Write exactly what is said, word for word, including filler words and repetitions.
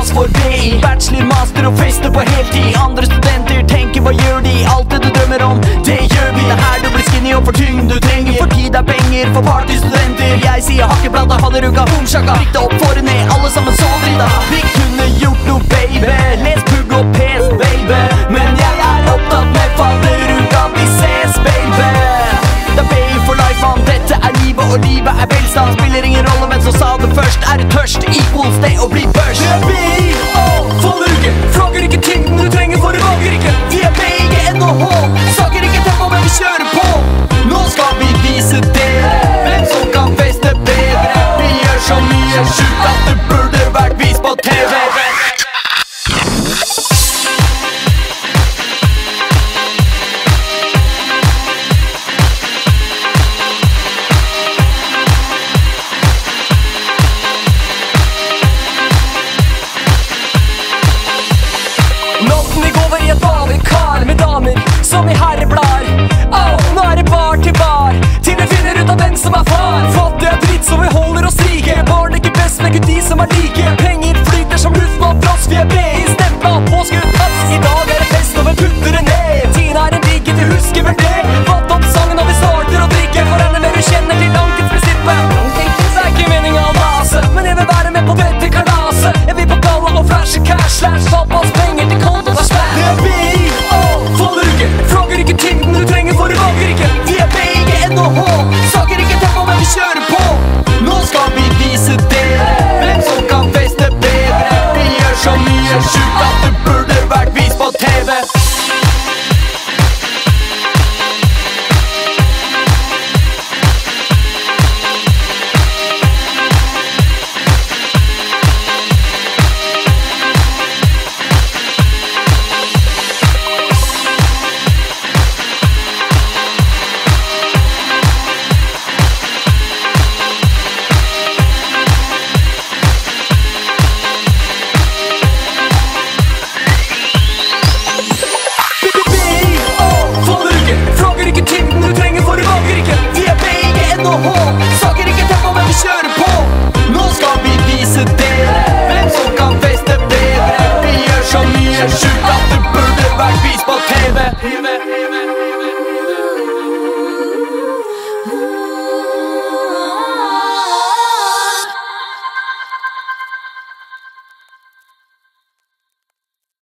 stas for B I. Bachelor, master og fester på heltid. Andre studenter tenker hva gjør de? Alt det du drømmer om, det gjør vi. Det er her du blir skinny og får tyngden du trenger. For tid er penger for partystudenter. Jeg sier hakkeplata, fadderuka, homsjaka. Riktig opp for ned, alle sammen sover i dag. Vi kunne gjort noe, baby. Les pugg og pes, baby. Men jeg er opptatt med fadderuka, vi ses, baby. Det er B I for life, man. Dette er livet, og livet er velstand. Spiller ingen rolle, men så sa det først. Er du tørst, equals det å bli børst.